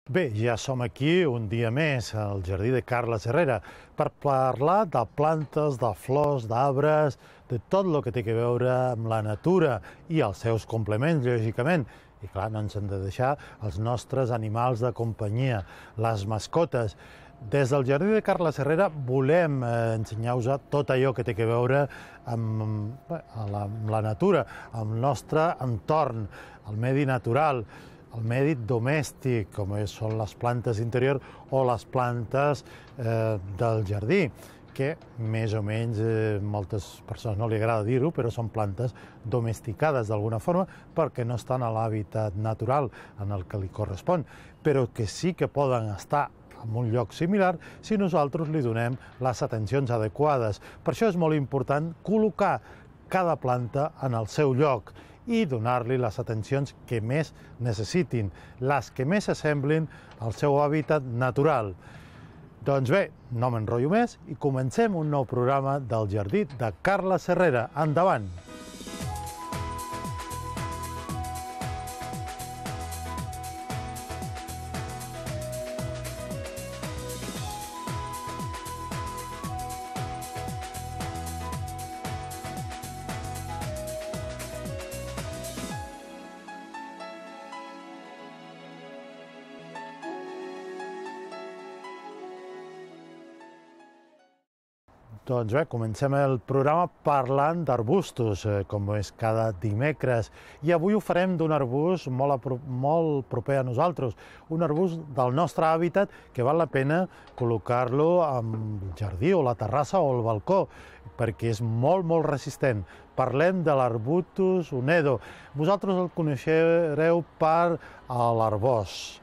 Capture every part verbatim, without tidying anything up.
Bé, ja som aquí un dia més al Jardí de Carles Herrera per parlar de plantes, de flors, d'arbres, de tot el que té a veure amb la natura i els seus complements, lògicament. I clar, no ens hem de deixar els nostres animals de companyia, les mascotes. Des del Jardí de Carles Herrera volem eh, ensenyar-vos tot allò que té a veure amb, bé, amb, la, amb la natura, amb el nostre entorn, el medi natural, el medi domèstic, com són les plantes d'interior o les plantes eh, del jardí, que més o menys eh, moltes persones no li agrada dir-ho, però són plantes domesticades d'alguna forma perquè no estan a l'hàbitat natural en el que li correspon, però que sí que poden estar en un lloc similar si nosaltres li donem les atencions adequades. Per això és molt important col·locar cada planta en el seu lloc i donar-li les atencions que més necessitin, les que més assemblin al seu hàbitat natural. Doncs bé, no m'enrotllo més i comencem un nou programa del Jardí de Carles Herrera. Endavant! Doncs bé, comencem el programa parlant d'arbustos, eh, com és cada dimecres. I avui ho farem d'un arbust molt, molt proper a nosaltres, un arbust del nostre hàbitat que val la pena col·locar-lo al jardí o la terrassa o al balcó, perquè és molt, molt resistent. Parlem de l'Arbutus unedo. Vosaltres el coneixereu per l'arbós.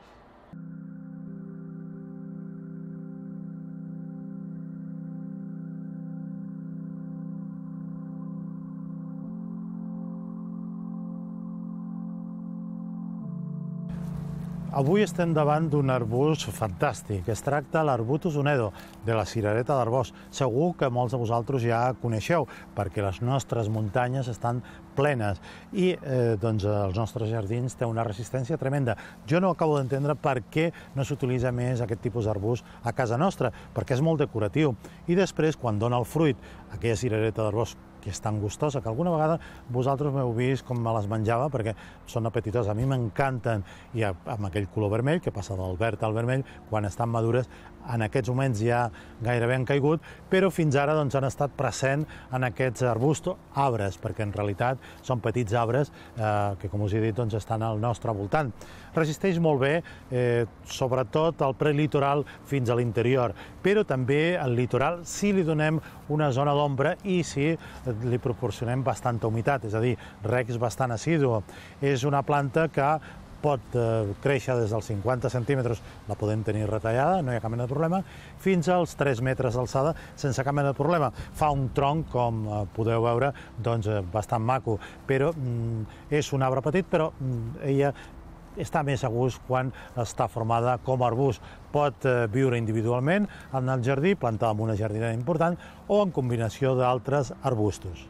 Avui estem davant d'un arbust fantàstic. Es tracta de l'Arbutus unedo, de la cirereta d'arbós. Segur que molts de vosaltres ja coneixeu, perquè les nostres muntanyes estan plenes i eh, doncs, els nostres jardins tenen una resistència tremenda. Jo no acabo d'entendre per què no s'utilitza més aquest tipus d'arbust a casa nostra, perquè és molt decoratiu. I després, quan dona el fruit, aquella cirereta d'arbós, que és tan gustosa, que alguna vegada vosaltres m'heu vist com me les menjava, perquè són apetitoses. A mi m'encanten, i amb aquell color vermell, que passa del verd al vermell, quan estan madures, en aquests moments ja gairebé han caigut, però fins ara doncs, han estat presents en aquests arbustos, arbres, perquè en realitat són petits arbres eh, que, com us he dit, doncs, estan al nostre voltant. Resisteix molt bé, eh, sobretot al prelitoral fins a l'interior, però també al litoral si li donem una zona d'ombra i si li proporcionem bastanta humitat, és a dir, regs bastant assidu. És una planta que pot eh, créixer des dels cinquanta centímetres, la podem tenir retallada, no hi ha cap mena de problema, fins als tres metres d'alçada sense cap mena de problema. Fa un tronc, com eh, podeu veure, doncs, eh, bastant maco, però mm, és un arbre petit, però mm, ella està més a gust quan està formada com a arbust. Pot eh, viure individualment en el jardí, plantada en una jardinera important, o en combinació d'altres arbustos.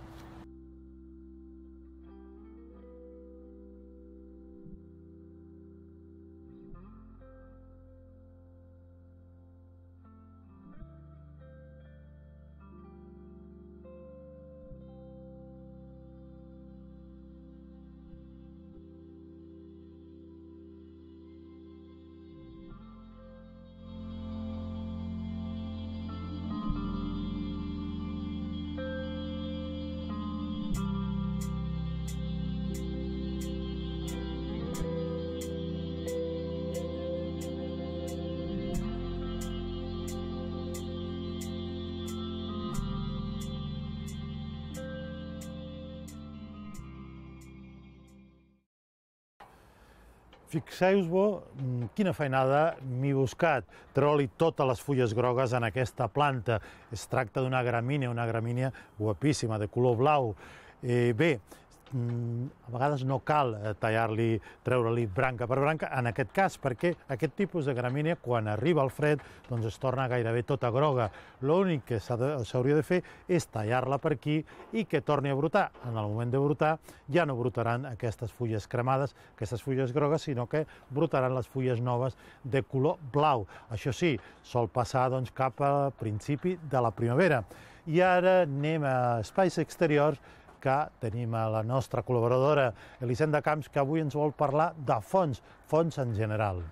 Fixeu-vos quina feinada m'he buscat. Treure-li totes les fulles grogues en aquesta planta. Es tracta d'una gramínia, una gramínia guapíssima, de color blau. Eh, bé, a vegades no cal tallar-li, treure-li branca per branca, en aquest cas, perquè aquest tipus de gramínia, quan arriba al fred, doncs es torna gairebé tota groga. L'únic que s'hauria de fer és tallar-la per aquí i que torni a brotar. En el moment de brotar ja no brotaran aquestes fulles cremades, aquestes fulles grogues, sinó que brotaran les fulles noves de color blau. Això sí, sol passar doncs, cap a principi de la primavera. I ara anem a espais exteriors, que tenim a la nostra col·laboradora Elisenda Camps, que avui ens vol parlar de fonts, fonts en general.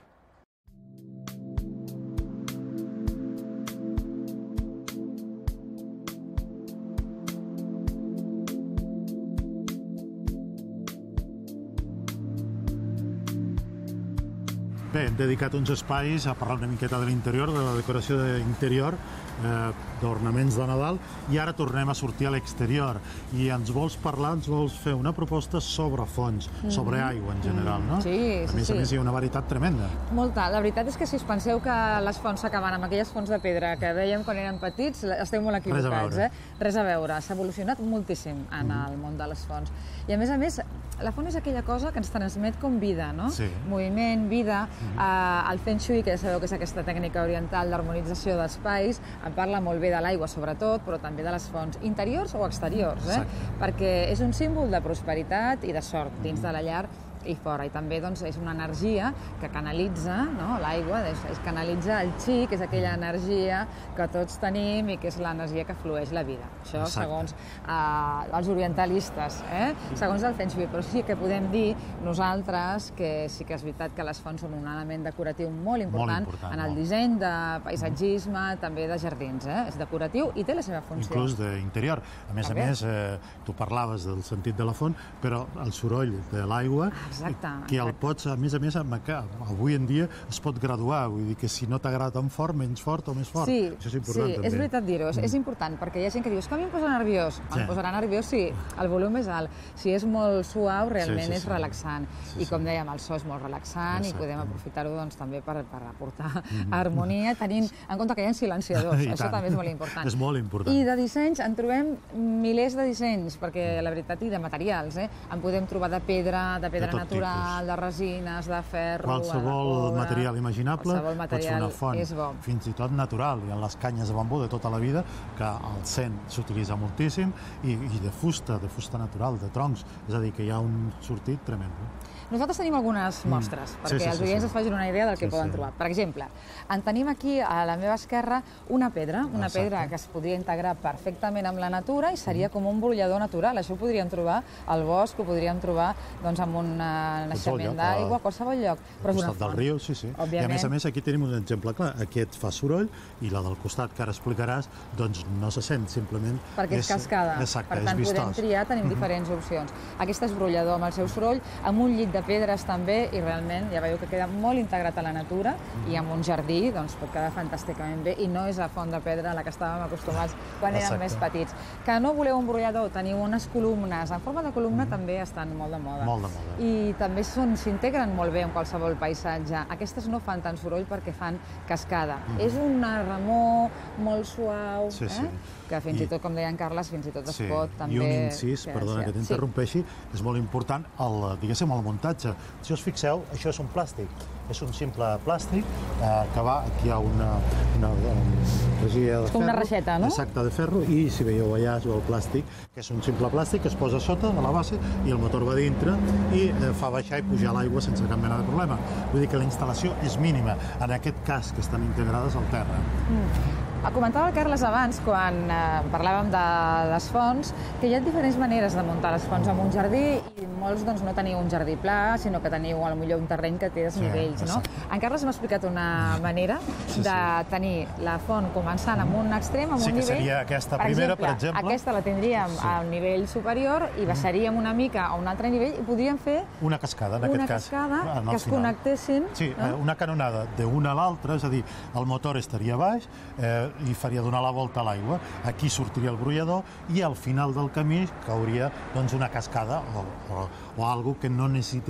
Bé, hem dedicat uns espais a parlar una miqueta de l'interior, de la decoració d'interior, eh, d'ornaments de Nadal, i ara tornem a sortir a l'exterior. I ens vols parlar, ens vols fer una proposta sobre fonts, mm-hmm. sobre aigua en general, no? Sí, sí, a més sí. a més hi ha una varietat tremenda. Molta. La veritat és que si us penseu que les fonts s'acaben amb aquelles fonts de pedra que dèiem quan eren petits, esteu molt equivocats. Res a veure. Eh? Res a veure. S'ha evolucionat moltíssim en mm-hmm. el món de les fonts. I a més a més, la font és aquella cosa que ens transmet com vida, no? Sí. Moviment, vida. Mm-hmm. eh, el Feng Shui, que ja sabeu que és aquesta tècnica oriental d'harmonització d'espais, en parla molt bé de l'aigua, sobretot, però també de les fonts interiors o exteriors, eh? Perquè és un símbol de prosperitat i de sort dins de la llar i fora. I també doncs, és una energia que canalitza, no? L'aigua, és, és canalitza el chi, que és aquella energia que tots tenim i que és l'energia que flueix la vida. Això Exacte. segons eh, els orientalistes, eh? segons el Feng Shui. Però sí que podem dir nosaltres que sí que és veritat que les fonts són un element decoratiu molt important, molt important en el molt. disseny de paisatgisme, mm. també de jardins. Eh? És decoratiu i té la seva funció. Inclús d'interior. A més també. a més, eh, tu parlaves del sentit de la font, però el soroll de l'aigua Exacte, que el exacte. pots, a més a més, avui en dia es pot graduar, vull dir que si no t'agrada tan fort, menys fort o més fort. Sí, Això és important, sí, també. és veritat dir-ho, mm. és important, perquè hi ha gent que diu, és que a mi em posa nerviós. Sí. Em posarà nerviós si el volum és alt. Si és molt suau, realment sí, sí, sí. és relaxant. Sí, I com dèiem, el so és molt relaxant Exacte. i podem aprofitar-ho doncs, també per, per aportar mm. harmonia, tenint en compte que hi ha silenciadors. Això tant. també és molt important. És molt important. I de dissenys en trobem milers de dissenys, perquè la veritat, i de materials, eh? En podem trobar de pedra, de pedra de natural, tipus. de resines, de ferro, qualsevol de coure, material imaginable qualsevol material pot ser una font, és bo. fins i tot natural. Hi ha les canyes de bambú de tota la vida, que al cent s'utilitza moltíssim, i, i de fusta, de fusta natural, de troncs, és a dir, que hi ha un sortit tremend. Nosaltres tenim algunes mostres, mm. perquè sí, sí, els oients sí, sí. es facin una idea del que sí, poden sí. trobar. Per exemple, en tenim aquí a la meva esquerra una pedra, una Exacte. pedra que es podria integrar perfectament amb la natura i seria mm. com un brollador natural. Això ho podríem trobar al bosc, ho podríem trobar doncs, amb un naixement d'aigua, a qualsevol lloc. Però és una font. Del riu, sí, sí. Òbviament. I a més a més aquí tenim un exemple clar. Aquest fa soroll i la del costat, que ara explicaràs, doncs no se sent, simplement... Perquè és, és cascada. Exacte, per tant, és vistós. podem triar, tenim mm-hmm. diferents opcions. Aquest és brollador amb el seu soroll, amb un llit de pedres també, i realment ja veieu que queda molt integrat a la natura, mm-hmm. i amb un jardí doncs, pot quedar fantàsticament bé, i no és la font de pedra a la que estàvem acostumats quan érem Exacte. més petits. Que no voleu un brollador, teniu unes columnes, en forma de columna mm-hmm. també estan molt de moda. Molt de moda. I també s'integren molt bé en qualsevol paisatge. Aquestes no fan tant soroll perquè fan cascada. Mm-hmm. És una remor molt suau, sí, eh? sí. que fins I... i tot, com deia en Carles, fins i tot es sí. pot també... I un incís, que perdona que t'interrompeixi, sí. és molt important el, diguéssim, el muntatge. Si us fixeu, això és un plàstic. És un simple plàstic eh, que va, aquí hi ha una, una, una regia de és com ferro. una reixeta, no? Exacte, de ferro, i si veieu allà es veu el plàstic, que és un simple plàstic que es posa sota de la base i el motor va dintre i eh, fa baixar i pujar l'aigua sense cap mena de problema. Vull dir que la instal·lació és mínima, en aquest cas que estan integrades al terra. Mm. Comentava el Carles abans, quan eh, parlàvem de les fonts, que hi ha diferents maneres de muntar les fonts en un jardí i molts doncs, no teniu un jardí pla, sinó que teniu potser un terreny que té desnivells. Sí, no? En Carles m'ha explicat una manera sí, de sí. tenir la font començant amb un extrem, amb sí, un nivell... Sí, que seria aquesta primera, per exemple. Per exemple aquesta la tindríem sí. al nivell superior i baixaríem una mica a un altre nivell i podríem fer... Una cascada, en una aquest cas. Una cascada que es final. connectessin... Sí, no? una canonada d'una a l'altra, és a dir, el motor estaria baix, eh, i faria donar la volta a l'aigua. Aquí sortiria el brollador i al final del camí cauria doncs, una cascada o, o, o algo que no necessités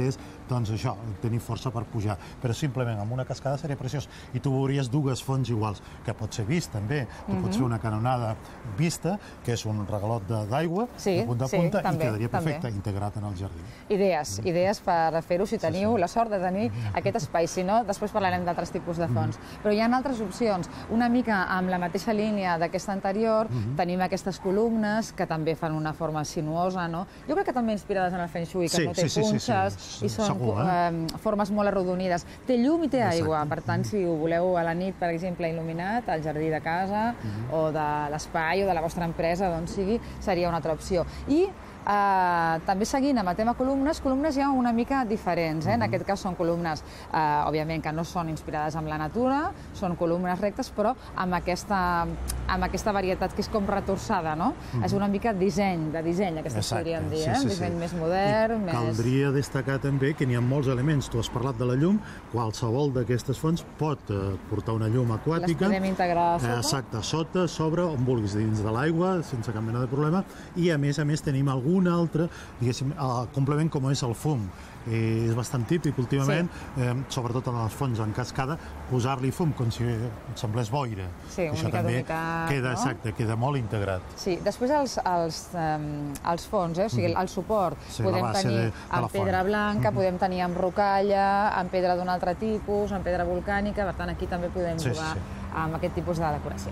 doncs això, tenir força per pujar. Però simplement amb una cascada seria preciós. I tu veuries dues fonts iguals, que pot ser vist també. Tu pots fer una canonada vista, que és un regalot d'aigua, de punta a punta, i quedaria perfecte, integrat en el jardí. Idees, idees per fer-ho si teniu la sort de tenir aquest espai. Si no, després parlarem d'altres tipus de fonts. Però hi ha altres opcions. Una mica amb la mateixa línia d'aquesta anterior, tenim aquestes columnes que també fan una forma sinuosa, no? Jo crec que també inspirades en el Feng Shui, que no té punxes i són formes molt arrodonides. Té llum i té aigua, per tant, si ho voleu a la nit, per exemple, il·luminat, al jardí de casa o de l'espai o de la vostra empresa, d'on sigui, seria una altra opció. I Uh, també seguint amb el tema columnes, columnes ja una mica diferents. Eh? En aquest cas són columnes, uh, òbviament, que no són inspirades en la natura, són columnes rectes, però amb aquesta, amb aquesta varietat que és com retorçada, no? Mm-hmm. És una mica disseny, de disseny, aquesta podríem dir, eh? Sí, sí, disseny sí. més modern. Més... Caldria destacar també que n'hi ha molts elements. Tu has parlat de la llum, qualsevol d'aquestes fonts pot uh, portar una llum aquàtica. Les podem integrar a sota. Exacte, sota, sobre, on vulguis, dins de l'aigua, sense cap mena de problema. I a més a més tenim algun un altre, diguéssim, complement com és el fum. És bastant típic últimament, sobretot a les fonts en cascada, posar-li fum com si semblés boira. Sí, una mica d'humitat, no? Exacte, queda molt integrat. Sí, després els fons, o sigui, el suport, podem tenir amb pedra blanca, podem tenir amb rocalla, amb pedra d'un altre tipus, amb pedra volcànica, per tant, aquí també podem jugar amb aquest tipus de decoració.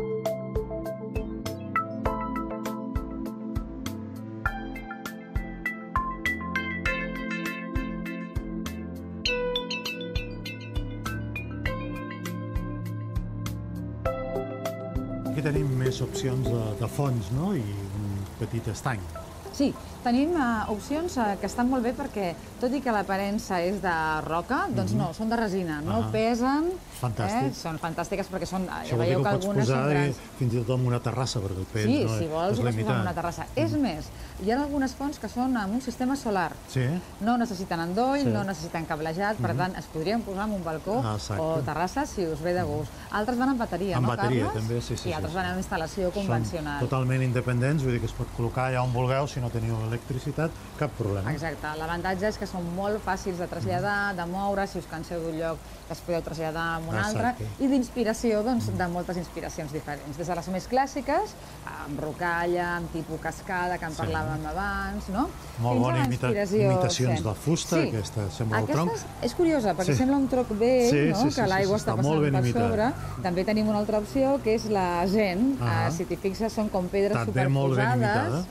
Aquí tenim més opcions de fons, no? I un petit estany. Sí, tenim opcions que estan molt bé perquè, tot i que l'aparença és de roca, doncs no, són de resina, no pesen. Fantàstic. Són fantàstiques perquè són... Això vol dir que ho pots posar fins i tot en una terrassa, perquè el pes no és limitat. Sí, si vols ho pots posar en una terrassa. És més, hi ha algunes fonts que són amb un sistema solar. Sí. No necessiten endoll, no necessiten cablejat, per tant, es podrien posar en un balcó o terrassa si us ve de gust. Altres van amb bateria, no, Carles? Amb bateria, també, sí, sí. I altres van amb instal·lació convencional. Són totalment independents, vull dir que es pot col·locar allà on vulgueu, si no teniu electricitat, cap problema. Exacte. L'avantatge és que són molt fàcils de traslladar, de moure, si us canseu d'un lloc que es podeu traslladar a un altre, i d'inspiració, doncs, de moltes inspiracions diferents. Des de les més clàssiques, amb rocalla, amb tipus cascada, que en parlàvem abans, no? Molt bones imitacions de fusta, aquesta sembla el tronc. Aquesta és curiosa, perquè sembla un tronc vell, que l'aigua està passant per sobre. També tenim una altra opció, que és la zen. Si t'hi fixes, són com pedres superposades,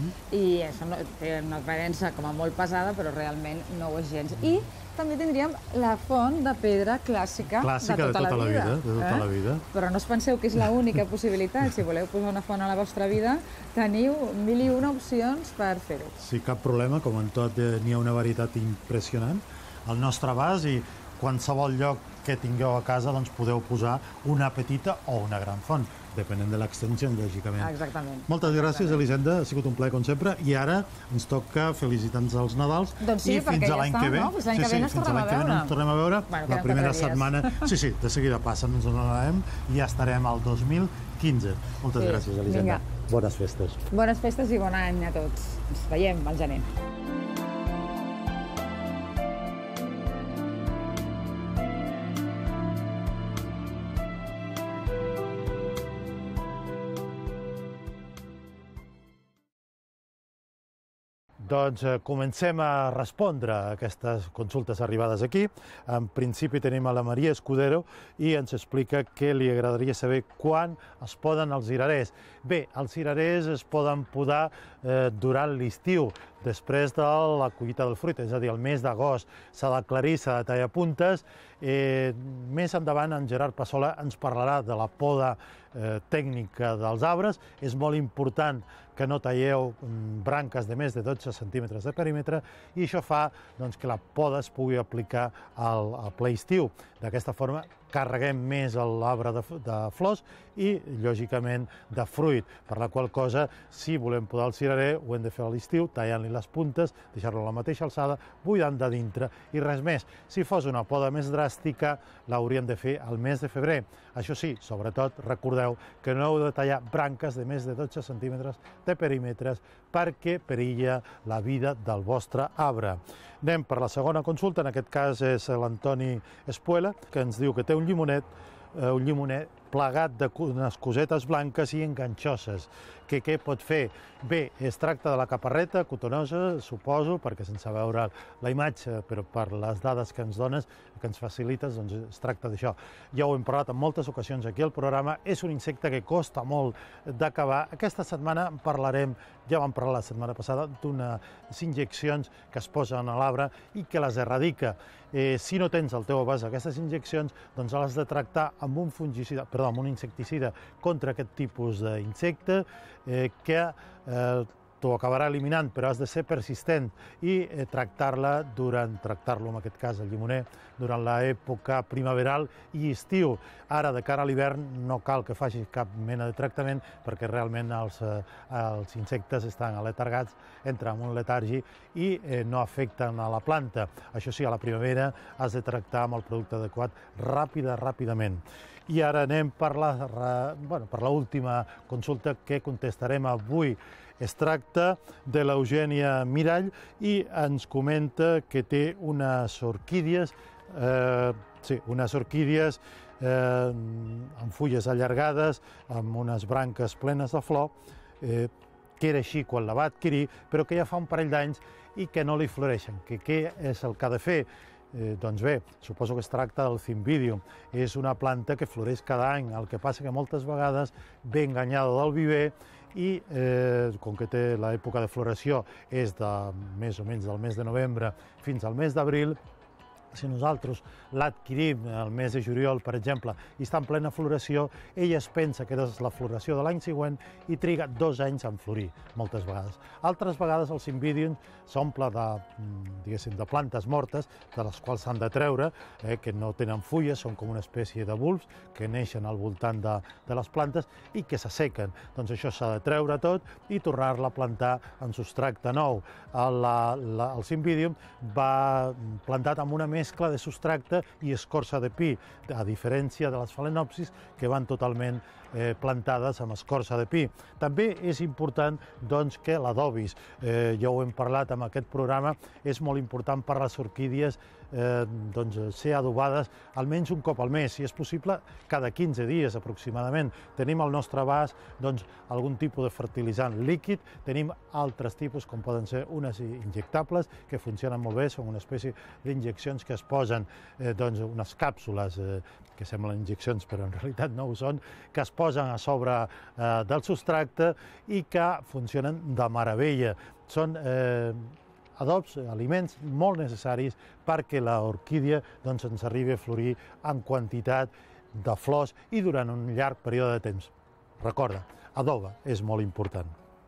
i té una aparença com a molt pesada, però realment no ho és gens. I també tindríem la font de pedra clàssica de tota la vida. Però no us penseu que és l'única possibilitat. Si voleu posar una font a la vostra vida, teniu mil i una opcions per fer-ho. Sí, cap problema. Com en tot, n'hi ha una varietat impressionant al nostre abast i qualsevol lloc que tingueu a casa doncs podeu posar una petita o una gran font, depenent de l'extensió, lògicament. Exactament. Moltes gràcies, Elisenda, ha sigut un plaer com sempre, i ara ens toca felicitar-nos als Nadals. Doncs sí, perquè ja està, no? Fins l'any que ve ens tornem a veure. Ens tornem a veure la primera setmana. Sí, sí, de seguida passa, ens en anarem i ja estarem al dos mil quinze. Moltes gràcies, Elisenda. Bones festes. Bones festes i bon any a tots. Ens veiem al gener. Doncs comencem a respondre a aquestes consultes arribades aquí. En principi tenim a la Maria Escudero i ens explica que li agradaria saber quan es poden els cirerers. Bé, els cirerers es poden podar durant l'estiu, després de la collita del fruit, és a dir, el mes d'agost. S'ha d'aclarir, s'ha de tallar puntes. Més endavant en Gerard Passola ens parlarà de la poda tècnica dels arbres. És molt important que no talleu branques de més de dotze centímetres de perímetre i això fa que la poda es pugui aplicar al ple estiu. D'aquesta forma carreguem més l'arbre de flors i, lògicament, de fruit, per la qual cosa, si volem podar el cirerer, ho hem de fer a l'estiu, tallant-li les puntes, deixar-lo a la mateixa alçada, buidant de dintre i res més. Si fos una poda més dràstica, l'hauríem de fer al mes de febrer. Això sí, sobretot, recordeu que no heu de tallar branques de més de dotze centímetres de perímetres perquè perilla la vida del vostre arbre. Anem per la segona consulta, en aquest cas és l'Antoni Espuela, que ens diu que té un llimonet, un llimonet plegat d'unes cosetes blanques i enganxoses. Que què pot fer? Bé, es tracta de la caparreta cotonosa, suposo, perquè sense veure la imatge, però per les dades que ens dones, que ens facilites, doncs es tracta d'això. Ja ho hem parlat en moltes ocasions aquí al programa, és un insecte que costa molt d'acabar. Aquesta setmana parlarem, ja vam parlar la setmana passada, d'unes injeccions que es posen a l'arbre i que les erradica. Eh, si no tens al teu abast aquestes injeccions, doncs les has de tractar amb un fungicida, perdó, amb un insecticida contra aquest tipus d'insecte eh, que eh, t'ho acabarà eliminant, però has de ser persistent i eh, tractar-la durant, tractar-lo en aquest cas, el llimoner, durant l'època primaveral i estiu. Ara, de cara a l'hivern, no cal que facis cap mena de tractament perquè realment els, eh, els insectes estan aletargats, entren en un letargi i eh, no afecten a la planta. Això sí, a la primavera has de tractar amb el producte adequat ràpida, ràpidament. I ara anem per la, bueno, per l'última consulta que contestarem avui. Es tracta de l'Eugènia Mirall i ens comenta que té unes orquídies, eh, sí, unes orquídies eh, amb fulles allargades, amb unes branques plenes de flor, eh, que era així quan la va adquirir, però que ja fa un parell d'anys i que no li floreixen. Que què és el que ha de fer? Eh, doncs bé, suposo que es tracta del Cymbidium. És una planta que floreix cada any, el que passa que moltes vegades ve enganyada del viver i eh, com que té l'època de floració és de més o menys del mes de novembre fins al mes d'abril, si nosaltres l'adquirim el mes de juliol, per exemple, i està en plena floració, ella es pensa que és la floració de l'any següent i triga dos anys en florir, moltes vegades. Altres vegades el Cymbidium s'omple de, diguéssim, de plantes mortes, de les quals s'han de treure, eh, que no tenen fulles, són com una espècie de bulbs que neixen al voltant de, de les plantes i que s'assequen. Doncs això s'ha de treure tot i tornar-la a plantar en substracte nou. El, la, el Cymbidium va plantat amb una mescla de substracte i escorça de pi, a diferència de les Phalaenopsis, que van totalment eh, plantades amb escorça de pi. També és important doncs, que l'adobis, eh, ja ho hem parlat en aquest programa, és molt important per a les orquídies eh, doncs, ser adobades almenys un cop al mes, si és possible cada quinze dies aproximadament. Tenim al nostre abast doncs, algun tipus de fertilitzant líquid, tenim altres tipus com poden ser unes injectables que funcionen molt bé, són una espècie d'injeccions que es posen, eh, doncs, unes càpsules eh, que semblen injeccions però en realitat no ho són, que es posen a sobre eh, del substracte i que funcionen de meravella. Són eh, adobs, aliments molt necessaris perquè l'orquídia doncs, ens arribi a florir en quantitat de flors i durant un llarg període de temps. Recorda, adoba és molt important.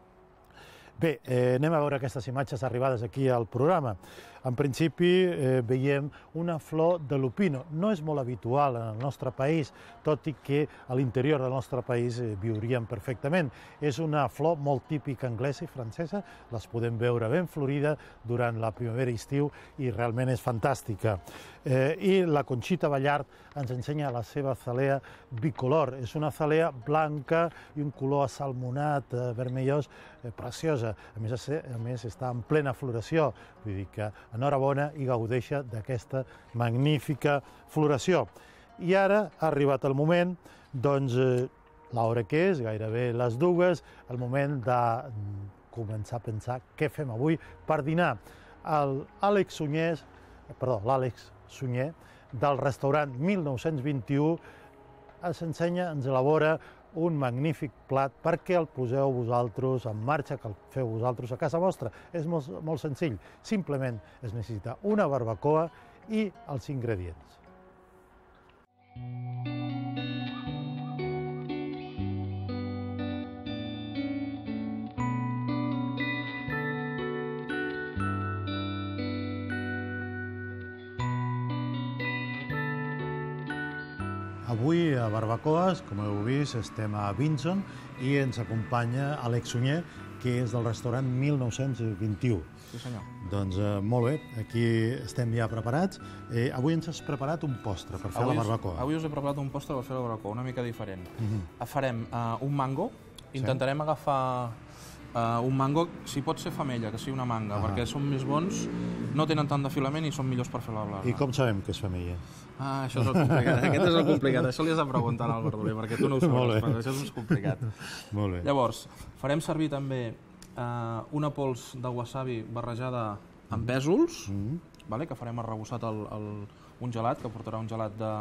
Bé, eh, anem a veure aquestes imatges arribades aquí al programa. En principi eh, veiem una flor de lupino. No és molt habitual en el nostre país, tot i que a l'interior del nostre país eh, viurien perfectament. És una flor molt típica anglesa i francesa, les podem veure ben florida durant la primavera i estiu i realment és fantàstica. Eh, I la Conxita Ballart ens ensenya la seva azalea bicolor. És una azalea blanca i un color asalmonat, eh, vermellós, eh, preciosa. A més, a més, està en plena floració, vull dir que enhorabona i gaudeixa d'aquesta magnífica floració. I ara ha arribat el moment, doncs, eh, l'hora que és, gairebé les dues, el moment de començar a pensar què fem avui per dinar. L'Àlex Sunyer, perdó, l'Àlex Sunyer, del restaurant mil nou-cents vint-i-u, ens ensenya, ens elabora un magnífic plat perquè el poseu vosaltres en marxa, que el feu vosaltres a casa vostra. És molt, molt senzill. Simplement es necessita una barbacoa i els ingredients. Avui a Barbacoes, com heu vist, estem a Vinson i ens acompanya Àlex Sunyer, que és del restaurant mil nou-cents vint-i-u. Sí, senyor. Doncs eh, molt bé, aquí estem ja preparats. Eh, avui ens has preparat un postre per fer avui la barbacoa. Avui us he preparat un postre per fer la barbacoa, una mica diferent. Uh-huh. Farem uh, un mango, intentarem sí. agafar Uh, un mango, si pot ser femella, que sigui una manga, ah. perquè són més bons, no tenen tant de filament i són millors per fer la blava. I com sabem que és femella? Ah, això és el complicat, aquest és el complicat, això li has de preguntar al verdoler, perquè tu no ho sabràs, però això és complicat. Molt bé. Llavors, farem servir també uh, una pols de wasabi barrejada amb pèsols, mm. vale? Que farem arrebossat el, el, un gelat, que portarà un gelat de,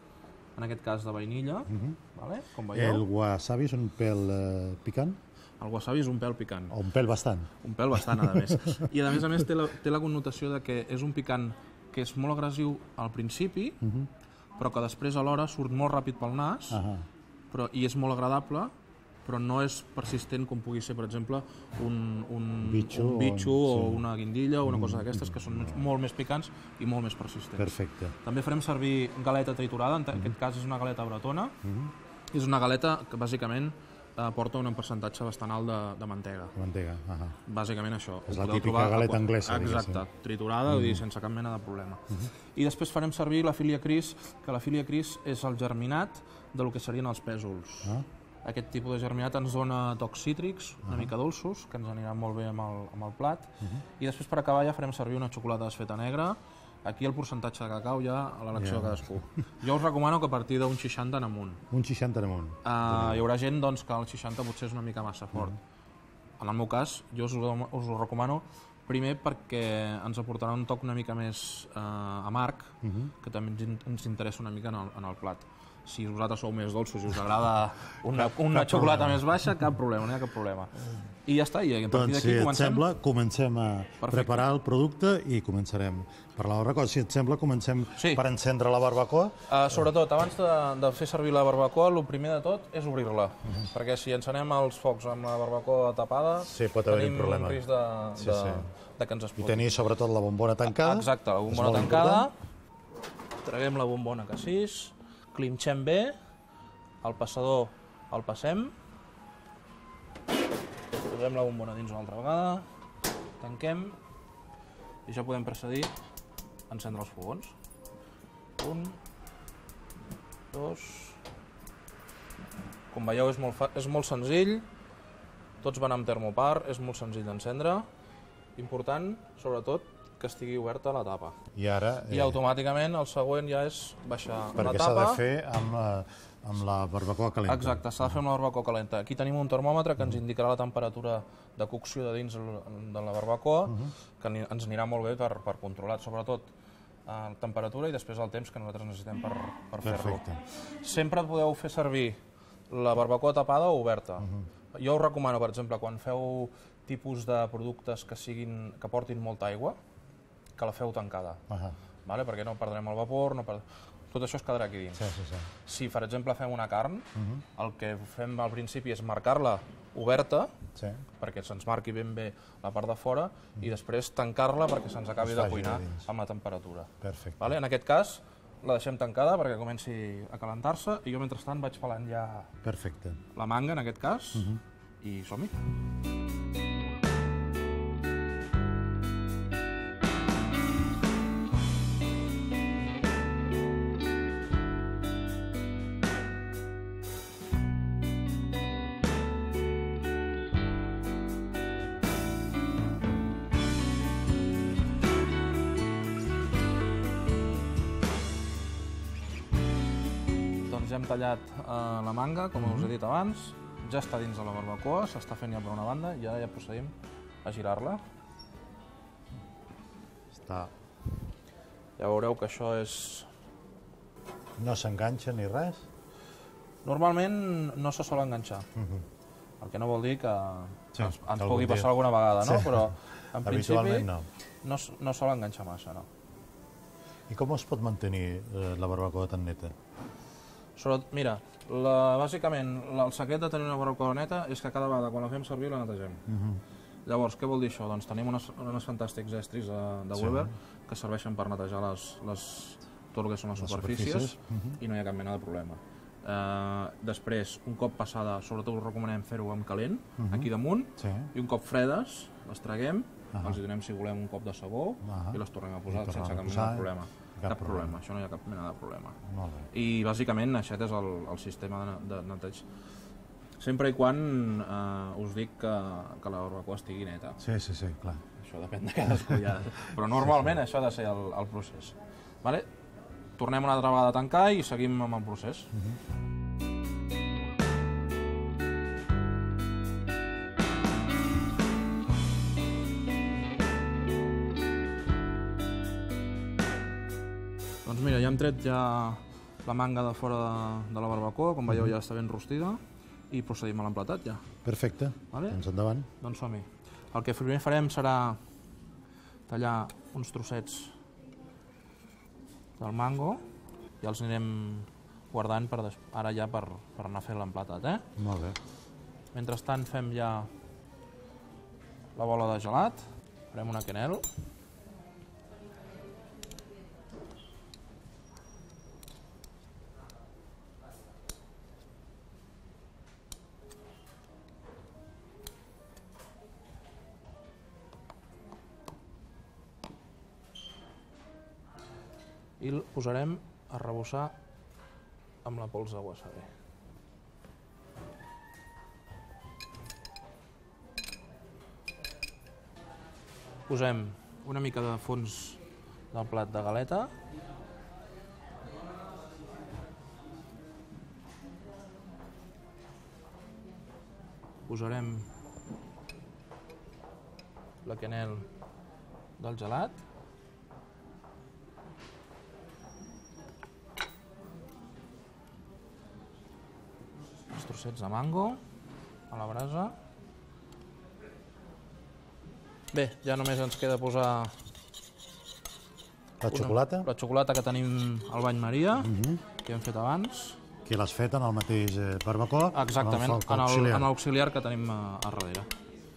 en aquest cas de vainilla, mm-hmm. vale? Com veieu. El wasabi és un pèl uh, picant? El wasabi és un pèl picant. O un pèl bastant. Un pèl bastant, a més. I a més a més té la, té la connotació de que és un picant que és molt agressiu al principi, uh-huh. però que després alhora surt molt ràpid pel nas, uh-huh. però, i és molt agradable, però no és persistent com pugui ser, per exemple, un, un bitxo, un bitxo o, o sí. una guindilla o una cosa d'aquestes, que són molt més picants i molt més persistents. Perfecte. També farem servir galeta triturada, en uh-huh. aquest cas és una galeta bretona, uh-huh. és una galeta que bàsicament porta un percentatge bastant alt de, de mantega. De mantega, ahà. Bàsicament això. És la típica galeta anglesa. Exacte, triturada, mm. vull dir, sense cap mena de problema. Mm-hmm. I després farem servir la filia cris, que la filia cris és el germinat del que serien els pèsols. Ah. Aquest tipus de germinat ens dona tocs cítrics, una ah. mica dolços, que ens aniran molt bé amb el, amb el plat. Mm-hmm. I després per acabar ja farem servir una xocolata desfeta negra. Aquí el percentatge de cacau ja a l'elecció yeah. de cadascú. Jo us recomano que a partir d'un seixanta en amunt. Un seixanta en amunt. Uh, hi haurà gent doncs, que el seixanta potser és una mica massa fort. Mm. En el meu cas, jo us ho, us ho recomano primer perquè ens aportarà un toc una mica més uh, amarg, mm-hmm. que també ens, ens interessa una mica en el, en el plat. Si vosaltres sou més dolços i us agrada una, una cap xocolata problema. Més baixa, cap problema, no hi ha cap problema. I ja està, i a partir d'aquí doncs, si comencem... et sembla, comencem a Perfecte. Preparar el producte i començarem per la barbacoa. Si et sembla, comencem sí. Per encendre la barbacoa. Uh, sobretot, abans de, de fer servir la barbacoa, el primer de tot és obrir-la, uh-huh. perquè si encenem els focs amb la barbacoa tapada, sí, pot haver tenim un risc de, sí, de, sí. de que ens exploti. I tenir sobretot la bombona tancada. Exacte, la bombona tancada. Important. Traguem la bombona que sis, clinxem bé, el passador el passem, posem la bombona dins una altra vegada, tanquem i ja podem procedir a encendre els fogons. Un, dos... Com veieu és molt, fa... és molt senzill, tots van amb termopar, és molt senzill d'encendre. Important, sobretot, que estigui oberta la tapa. I ara... I eh... automàticament el següent ja és baixar Perquè la tapa. Perquè s'ha de fer amb... Eh... amb la barbacoa calenta. Exacte, s'ha de fer amb la barbacoa calenta. Aquí tenim un termòmetre que ens indicarà la temperatura de cocció de dins de la barbacoa, uh-huh. que ens anirà molt bé per, per controlar, sobretot la temperatura i després el temps que nosaltres necessitem per, per fer-lo. Sempre podeu fer servir la barbacoa tapada o oberta. Uh-huh. Jo us recomano, per exemple, quan feu tipus de productes que, siguin, que portin molta aigua, que la feu tancada, uh-huh. vale? Perquè no perdrem el vapor, no perd... tot això es quedarà aquí dins. Sí, sí, sí. Si, per exemple, fem una carn, uh-huh. el que fem al principi és marcar-la oberta, sí. perquè se'ns marqui ben bé la part de fora, uh-huh. i després tancar-la perquè se'ns acabi de cuinar amb la temperatura. Perfecte. Vale? En aquest cas, la deixem tancada perquè comenci a calentar-se i jo, mentrestant, vaig pelant ja Perfecte. La manga, en aquest cas, uh-huh. i som-hi. Ja hem tallat eh, la manga, com us he dit abans, ja està dins de la barbacoa, s'està fent ja per una banda i ara ja procedim a girar-la. Està. Ja veureu que això és... No s'enganxa ni res? Normalment no se sol enganxar, uh-huh. el que no vol dir que sí, ens, ens pugui passar dia. Alguna vegada, no? Sí. Però en principi no. No, no sol enganxar massa, no. I com es pot mantenir eh, la barbacoa tan neta? Sobretot, mira, la, bàsicament el secret de tenir una barbacoa neta és que cada vegada quan la fem servir la netegem. Uh-huh. Llavors, què vol dir això? Doncs tenim unes, unes fantàstics estris de, de sí. Weber que serveixen per netejar les, les, tot el que són les, les superfícies, superfícies. Uh-huh. I no hi ha cap mena de problema. Uh, després, un cop passada, sobretot us recomanem fer-ho amb calent, uh-huh. aquí damunt, sí. I un cop fredes, les traguem, uh-huh. els hi donem, si volem, un cop de sabó uh-huh. i les tornem a posar sense cap mena de problema. Cap, cap problema. problema, això no hi ha cap mena de problema. I bàsicament aquest és el, el sistema de, de neteig. sempre i quan us dic que la barbacoa estigui neta. Sí, sí, sí, clar. Això depèn de cadascú ja, però normalment això ha de ser el procés. Tornem una altra vegada a tancar i seguim amb el procés. Doncs mira, ja hem tret ja la manga de fora de la barbacoa, com veieu ja està ben rostida, i procedim a l'emplatat ja. Perfecte, doncs endavant. Doncs som-hi. El que primer farem serà tallar uns trossets del mango i els anirem guardant ara ja per anar a fer l'emplatat. Molt bé. Mentrestant fem ja la bola de gelat, farem una quenelle. I el posarem a rebussar amb la pols de wasabi. Posem una mica de fons del plat de galeta. Posarem la quenelle del gelat. Els trossets de mango a la brasa. Bé, ja només ens queda posar la xocolata. La xocolata que tenim al bany Maria, que hem fet abans. Que l'has fet en el mateix barbacoa? Exactament, en l'auxiliar que tenim a darrere.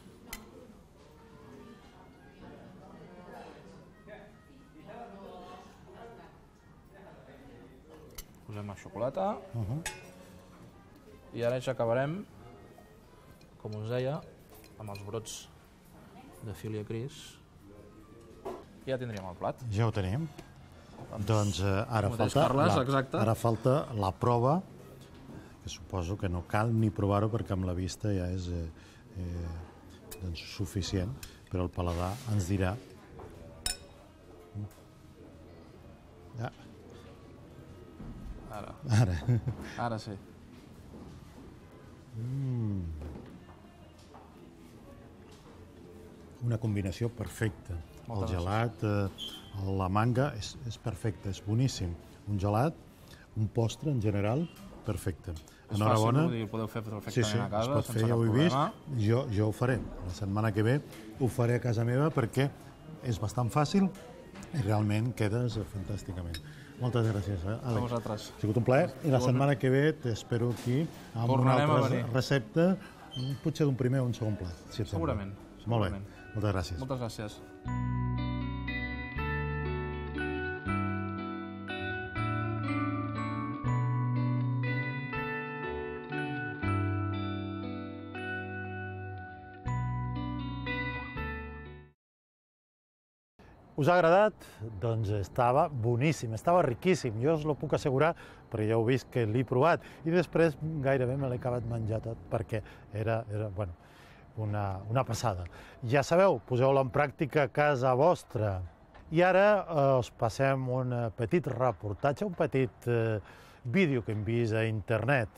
Posem la xocolata. I ara ja acabarem, com us deia, amb els brots de Filia Cris. I ja tindríem el plat. Ja ho tenim. Doncs ara falta la prova, que suposo que no cal ni provar-ho perquè amb la vista ja és suficient, però el paladar ens dirà. Ara. Ara. Ara sí. Una combinació perfecta. El gelat, la manga, és perfecte, és boníssim. Un gelat, un postre en general, perfecte. Enhorabona. És fàcil, ho podeu fer perfectament a casa, sense cap problema. Jo ho faré. La setmana que ve ho faré a casa meva perquè és bastant fàcil i realment quedes fantàsticament. Moltes gràcies, Àlex. A vosaltres. Ha sigut un plaer. I la setmana que ve t'espero aquí amb una altra recepta, potser d'un primer o un segon plat. Segurament. Molt bé. Moltes gràcies. Moltes gràcies. Us ha agradat? Doncs estava boníssim, estava riquíssim. Jo us ho puc assegurar, perquè ja heu vist que l'he provat. I després gairebé me l'he acabat menjar tot, perquè era, bueno, una passada. Ja sabeu, poseu-lo en pràctica a casa vostra. I ara us passem un petit reportatge, un petit vídeo que hem vist a internet.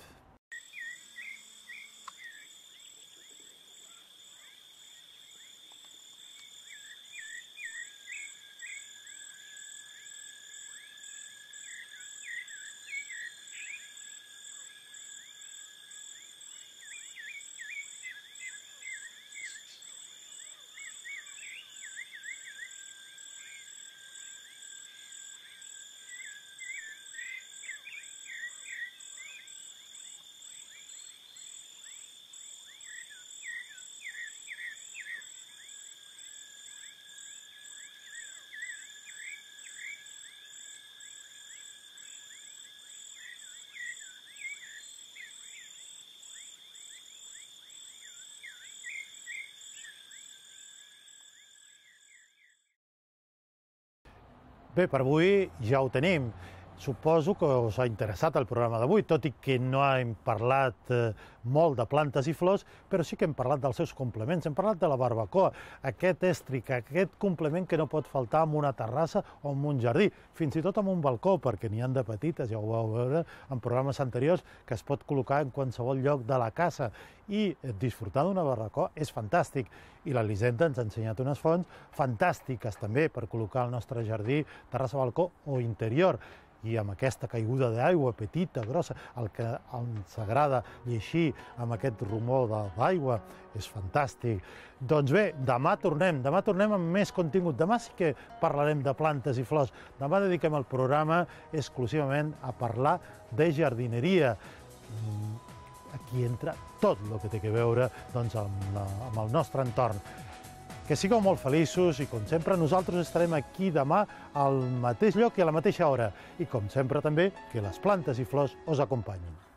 Bé, per avui ja ho tenim. Suposo que us ha interessat el programa d'avui, tot i que no hem parlat eh, molt de plantes i flors, però sí que hem parlat dels seus complements, hem parlat de la barbacoa, aquest èstric, aquest complement que no pot faltar en una terrassa o en un jardí, fins i tot en un balcó, perquè n'hi ha de petites, ja ho vau veure en programes anteriors, que es pot col·locar en qualsevol lloc de la casa, i disfrutar d'una barbacoa és fantàstic. I l'Elisenda ens ha ensenyat unes fonts fantàstiques també per col·locar al nostre jardí, terrassa, balcó o interior. I amb aquesta caiguda d'aigua petita, grossa, el que ens agrada llegir amb aquest rumor d'aigua, és fantàstic. Doncs bé, demà tornem, demà tornem amb més contingut. Demà sí que parlarem de plantes i flors. Demà dediquem el programa exclusivament a parlar de jardineria. Aquí entra tot el que té a veure doncs, amb, la, amb el nostre entorn. Que sigueu molt feliços i, com sempre, nosaltres estarem aquí demà al mateix lloc i a la mateixa hora. I, com sempre, també, que les plantes i flors us acompanyin.